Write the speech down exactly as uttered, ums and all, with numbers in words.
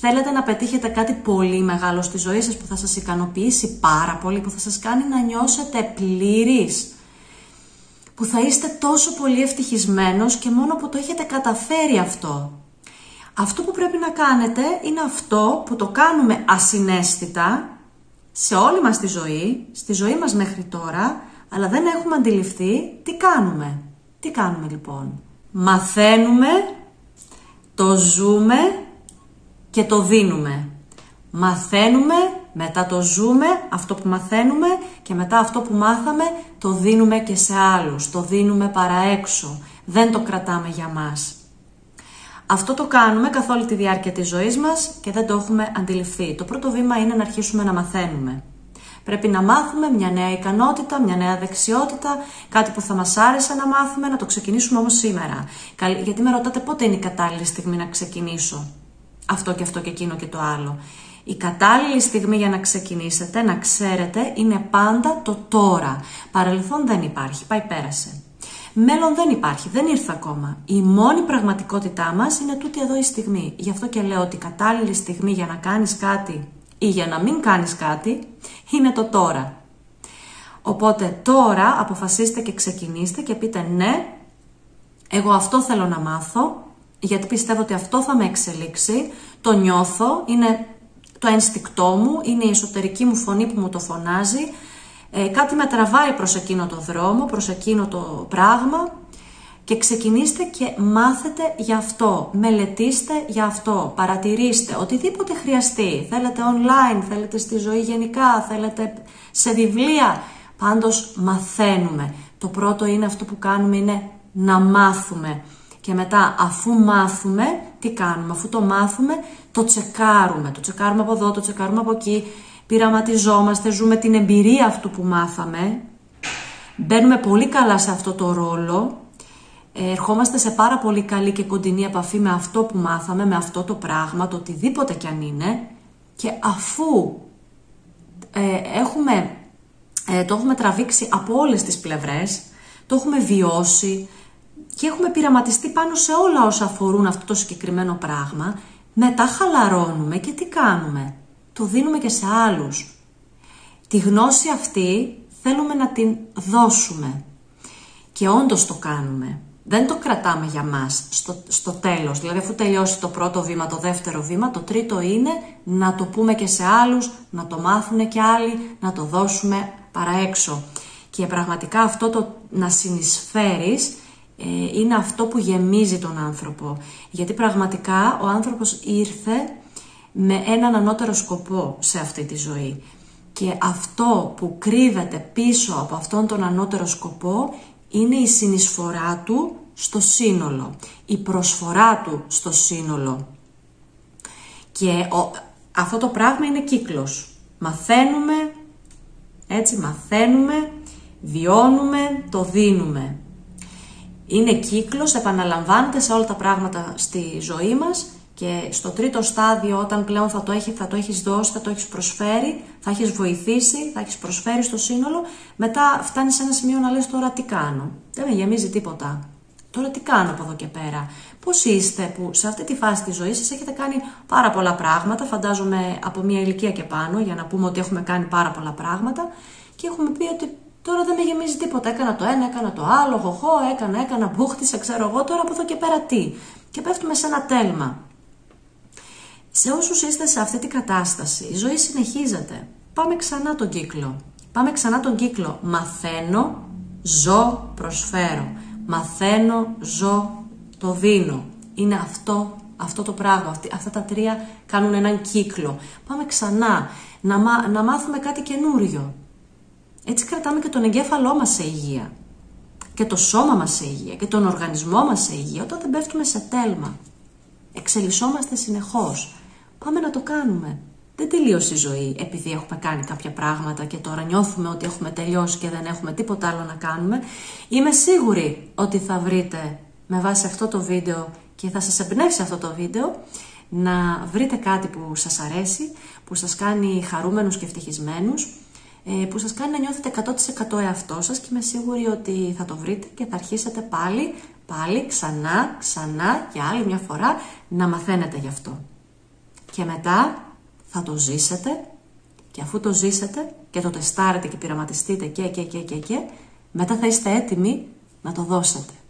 Θέλετε να πετύχετε κάτι πολύ μεγάλο στη ζωή σας που θα σας ικανοποιήσει πάρα πολύ, που θα σας κάνει να νιώσετε πλήρης, που θα είστε τόσο πολύ ευτυχισμένος και μόνο που το έχετε καταφέρει αυτό. Αυτό που πρέπει να κάνετε είναι αυτό που το κάνουμε ασυναίσθητα σε όλη μας τη ζωή, στη ζωή μας μέχρι τώρα, αλλά δεν έχουμε αντιληφθεί τι κάνουμε. Τι κάνουμε λοιπόν? Μαθαίνουμε, το ζούμε και το δίνουμε. Μαθαίνουμε, μετά το ζούμε, αυτό που μαθαίνουμε, και μετά αυτό που μάθαμε το δίνουμε και σε άλλους, το δίνουμε παραέξω, δεν το κρατάμε για μας. Αυτό το κάνουμε καθ' όλη τη διάρκεια της ζωής μας και δεν το έχουμε αντιληφθεί. Το πρώτο βήμα είναι να αρχίσουμε να μαθαίνουμε. Πρέπει να μάθουμε μια νέα ικανότητα, μια νέα δεξιότητα, κάτι που θα μας άρεσε να μάθουμε, να το ξεκινήσουμε όμως σήμερα. Γιατί με ρωτάτε πότε είναι η κατάλληλη στιγμή να ξεκινήσω αυτό και αυτό και εκείνο και το άλλο. Η κατάλληλη στιγμή για να ξεκινήσετε, να ξέρετε, είναι πάντα το τώρα. Παρελθόν δεν υπάρχει, πάει πέρασε. Μέλλον δεν υπάρχει, δεν ήρθε ακόμα. Η μόνη πραγματικότητά μας είναι τούτη εδώ η στιγμή. Γι' αυτό και λέω ότι η κατάλληλη στιγμή για να κάνεις κάτι ή για να μην κάνεις κάτι είναι το τώρα. Οπότε τώρα αποφασίστε και ξεκινήστε και πείτε ναι, εγώ αυτό θέλω να μάθω, γιατί πιστεύω ότι αυτό θα με εξελίξει, το νιώθω, είναι το ένστικτό μου, είναι η εσωτερική μου φωνή που μου το φωνάζει, ε, κάτι με τραβάει προς εκείνο το δρόμο, προς εκείνο το πράγμα, και ξεκινήστε και μάθετε γι' αυτό, μελετήστε γι' αυτό, παρατηρήστε, οτιδήποτε χρειαστεί, θέλετε online, θέλετε στη ζωή γενικά, θέλετε σε βιβλία, πάντως μαθαίνουμε. Το πρώτο είναι αυτό που κάνουμε είναι να μάθουμε. Και μετά, αφού μάθουμε, τι κάνουμε? Αφού το μάθουμε, το τσεκάρουμε. Το τσεκάρουμε από εδώ, το τσεκάρουμε από εκεί. Πειραματιζόμαστε, ζούμε την εμπειρία αυτού που μάθαμε. Μπαίνουμε πολύ καλά σε αυτό το ρόλο. Ερχόμαστε σε πάρα πολύ καλή και κοντινή επαφή με αυτό που μάθαμε, με αυτό το πράγμα, το οτιδήποτε κι αν είναι. Και αφού ε, έχουμε, ε, το έχουμε τραβήξει από όλες τις πλευρές, το έχουμε βιώσει και έχουμε πειραματιστεί πάνω σε όλα όσα αφορούν αυτό το συγκεκριμένο πράγμα, μετά χαλαρώνουμε και τι κάνουμε? Το δίνουμε και σε άλλους. Τη γνώση αυτή θέλουμε να την δώσουμε. Και όντως το κάνουμε. Δεν το κρατάμε για μας στο, στο τέλος. Δηλαδή αφού τελειώσει το πρώτο βήμα, το δεύτερο βήμα, το τρίτο είναι να το πούμε και σε άλλους, να το μάθουν και άλλοι, να το δώσουμε παραέξω. Και πραγματικά αυτό το να συνεισφέρεις ε, είναι αυτό που γεμίζει τον άνθρωπο. Γιατί πραγματικά ο άνθρωπος ήρθε με έναν ανώτερο σκοπό σε αυτή τη ζωή. Και αυτό που κρύβεται πίσω από αυτόν τον ανώτερο σκοπό είναι η συνεισφορά του στο σύνολο, η προσφορά του στο σύνολο. Και ο, αυτό το πράγμα είναι κύκλος. Μαθαίνουμε, έτσι μαθαίνουμε, βιώνουμε, το δίνουμε. Είναι κύκλος, επαναλαμβάνεται σε όλα τα πράγματα στη ζωή μας. Και στο τρίτο στάδιο, όταν πλέον θα το, έχει, θα το έχεις δώσει, θα το έχεις προσφέρει, θα έχεις βοηθήσει, θα έχεις προσφέρει στο σύνολο, μετά φτάνεις σε ένα σημείο να λες τώρα τι κάνω? Δεν με γεμίζει τίποτα. Τώρα τι κάνω από εδώ και πέρα? Πώς είστε που σε αυτή τη φάση της ζωής σας έχετε κάνει πάρα πολλά πράγματα, φαντάζομαι από μια ηλικία και πάνω, για να πούμε ότι έχουμε κάνει πάρα πολλά πράγματα και έχουμε πει ότι τώρα δεν με γεμίζει τίποτα. Έκανα το ένα, έκανα το άλλο, χωχώ, έκανα, έκανα, μπούχτισα, ξέρω εγώ, τώρα από εδώ και πέρα τι? Και πέφτουμε σε ένα τέλμα. Σε όσους είστε σε αυτή την κατάσταση, η ζωή συνεχίζεται. Πάμε ξανά τον κύκλο. Πάμε ξανά τον κύκλο. Μαθαίνω, ζω, προσφέρω. Μαθαίνω, ζω, το δίνω. Είναι αυτό, αυτό το πράγμα. Αυτή, αυτά τα τρία κάνουν έναν κύκλο. Πάμε ξανά να, μά, να μάθουμε κάτι καινούριο. Έτσι κρατάμε και τον εγκέφαλό μας σε υγεία. Και το σώμα μας σε υγεία. Και τον οργανισμό μας σε υγεία. Όταν δεν πέφτουμε σε τέλμα. Εξελισσόμαστε συνεχώς. Πάμε να το κάνουμε. Δεν τελείωσε η ζωή επειδή έχουμε κάνει κάποια πράγματα και τώρα νιώθουμε ότι έχουμε τελειώσει και δεν έχουμε τίποτα άλλο να κάνουμε. Είμαι σίγουρη ότι θα βρείτε με βάση αυτό το βίντεο και θα σας εμπνεύσει αυτό το βίντεο να βρείτε κάτι που σας αρέσει, που σας κάνει χαρούμενους και ευτυχισμένους, που σας κάνει να νιώθετε εκατό τοις εκατό εαυτό σας και είμαι σίγουρη ότι θα το βρείτε και θα αρχίσετε πάλι, πάλι, ξανά, ξανά και άλλη μια φορά να μαθαίνετε γι' αυτό. Και μετά θα το ζήσετε και αφού το ζήσετε και το τεστάρετε και πειραματιστείτε και και και και και, μετά θα είστε έτοιμοι να το δώσετε.